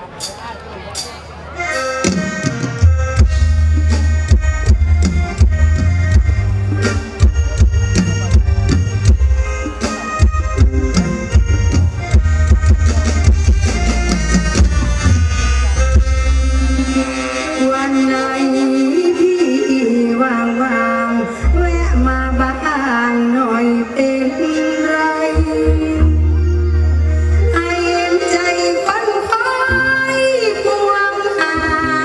ใจฝันคอยพวงหา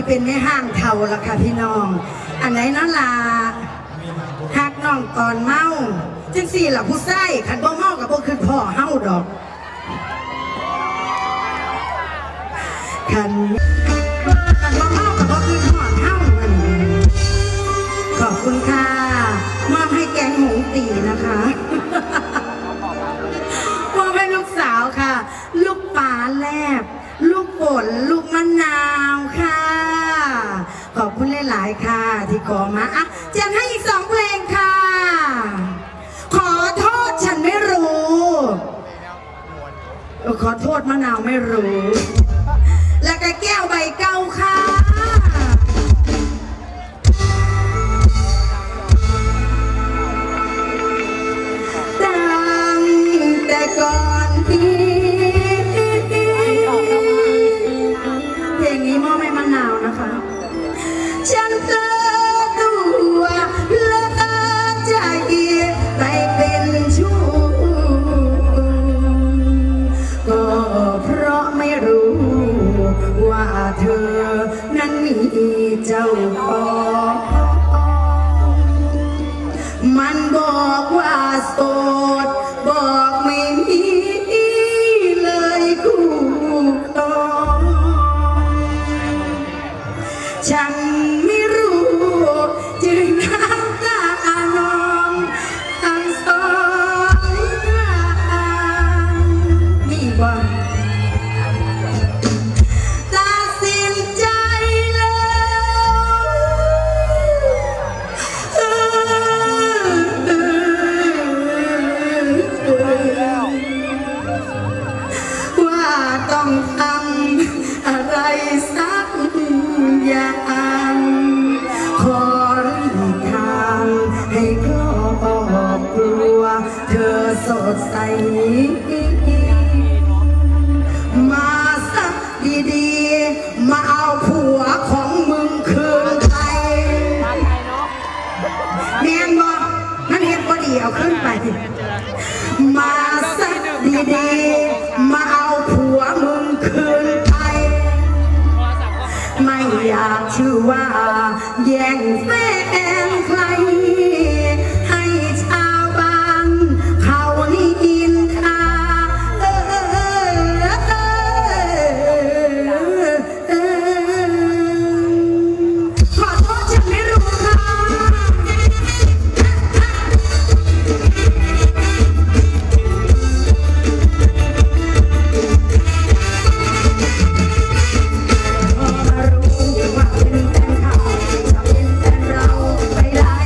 เป็นแม่ห้างเท่าละค่ะพี่น้องอันไหนนั่นล่ะหักน้องตอนเมาจังสี่ล่ะผู้ใส่ขันบ่เมากับบ่คือพ่อเฮาดอกขันบ่เมากับบ่คือพ่อเฮาขอบคุณค่ะมอบให้แกงหงตีนะคะมอบให้ลูกสาวค่ะลูกปลาแลบลูกฝนลูกมะนาวค่ะขอบคุณหลายๆค่ะที่ขอมาอ่ะจะให้อีก2 เพลงค่ะขอโทษฉันไม่รู้ขอโทษมะนาวไม่รู้แล้วก็แก้วใบเก้าค่ะตั้งแต่ก่อนที่เพลงนี้มอบให้มะนาวนะคะฉันเจอตัวและใจไปเป็นชู้ก็เพราะไม่รู้ว่าเธอนั้นมีเจ้าของมันบอกว่าโสดบอกไม่มีเลยคู่ครองฉันไม่รู้จึงน้ำตานองทั้งสองข้างมีบ่ตัดสินใจแล้วว่าต้องทำอะไรสักอย่างขอหลีกทางให้ครอบครัวเธอสดใสมาสักดีๆมาเอาผัวของมึงคืนไปแม่นบอกนั่นเห็นพอดีเอาขึ้นไปมาสักดีๆมาเอาผัวมึงคืนไปไม่อยากชื่อว่าแย่งแฟนใครให้ชาวบ้านเขานินทาขอโทษฉันไม่รู้ค่ะพอมารู้ว่าเป็นแฟนเขาจะเป็นแฟนเราไปได้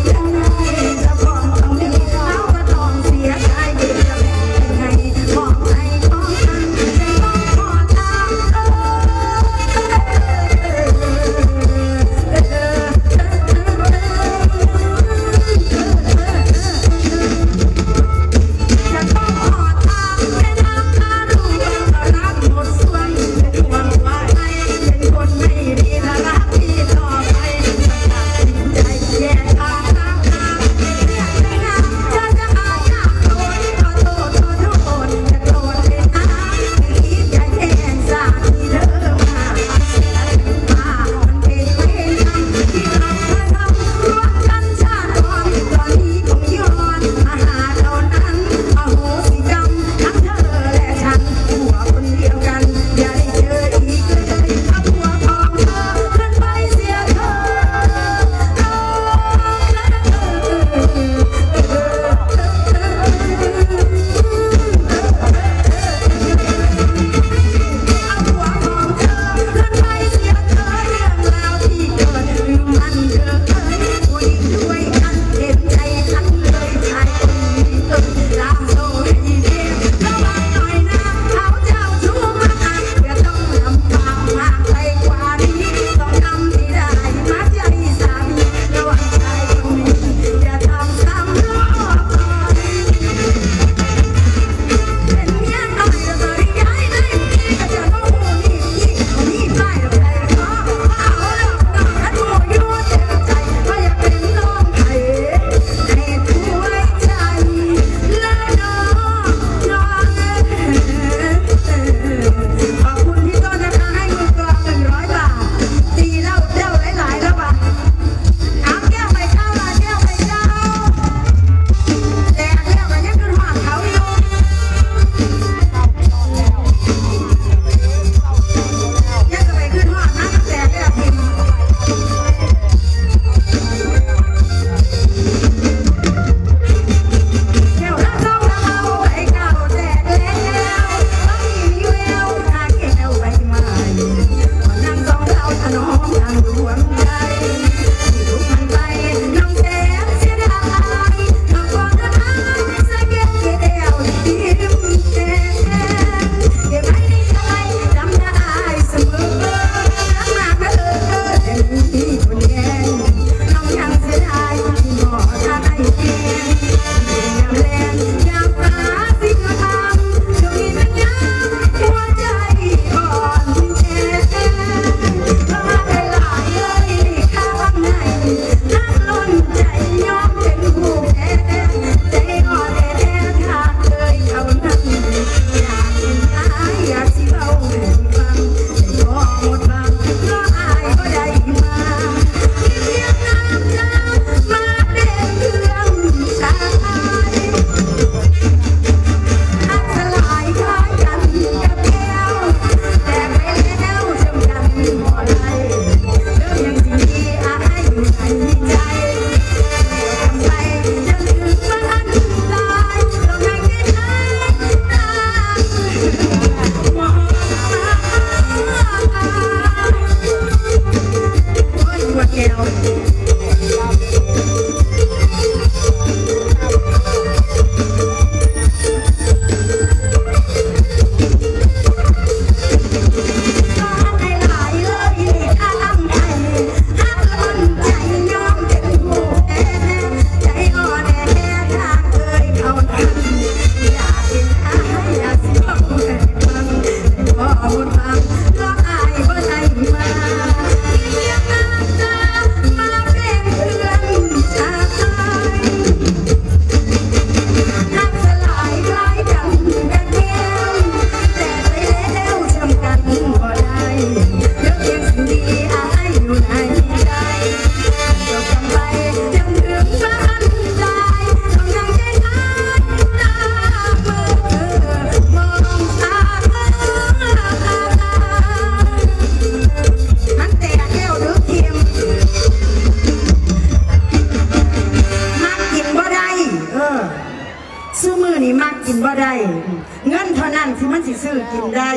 บ่ได้เงินเท่านั้นที่มันสิซื้อกินได้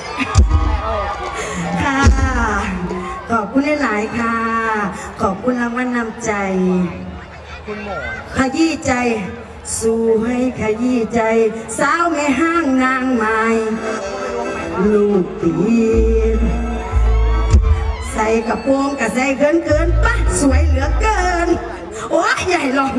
ค่ะขอบคุณหลายๆค่ะขอบคุณรางวัลนำใจขยี้ใจสู้ให้ขยี้ใจสาวแม่ห้างนางไม้ลูกตีนใส่กระโปรงกับใส่เกินปะสวยเหลือเกินโอ้ยใหญ่ลอง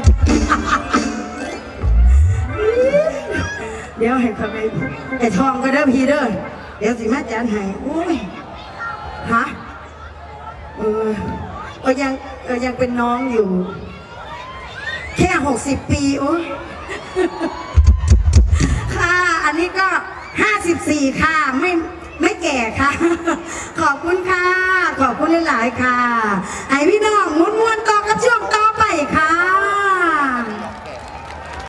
เดี๋ยวให้เขาไปไอ้ทองก็เด้อพี่เด้อเดี๋ยวสิแม่จานให้โอ้ยฮะก็ยังเป็นน้องอยู่แค่60 ปีโอ้ยค่ะอันนี้ก็54ค่ะไม่แก่ค่ะขอบคุณค่ะขอบคุณหลายๆค่ะ